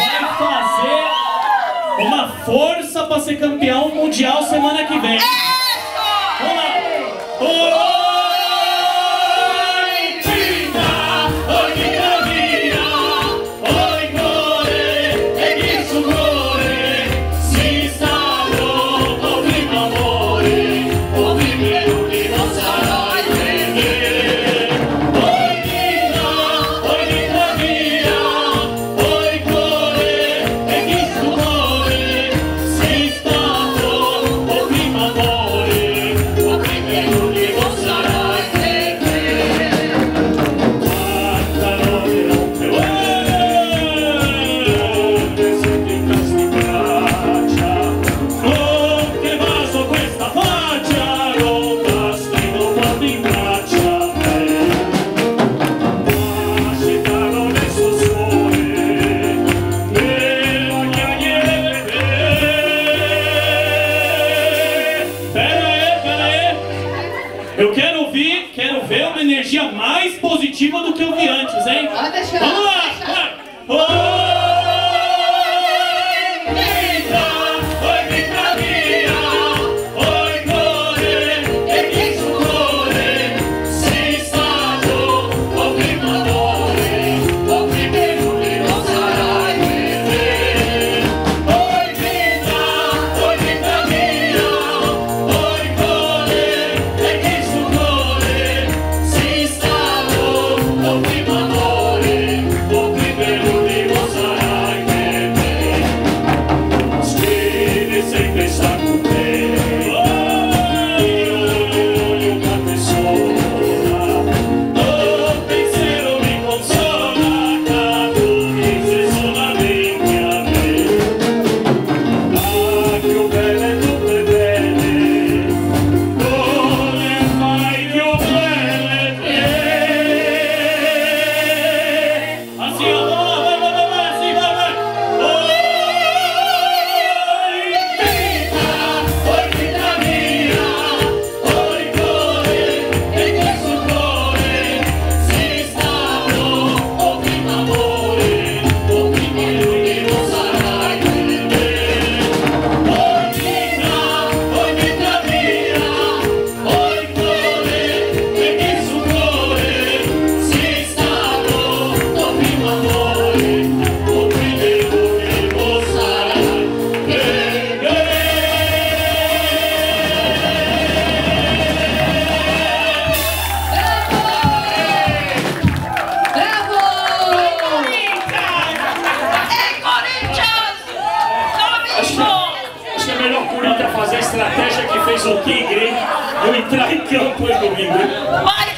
vai fazer uma força pra ser campeão mundial semana que vem. Vamos lá! Eu quero ver uma energia mais positiva do que eu vi antes, hein? Vamos lá! Fazer a estratégia que fez o Tigre, eu entrar em campo e domingo.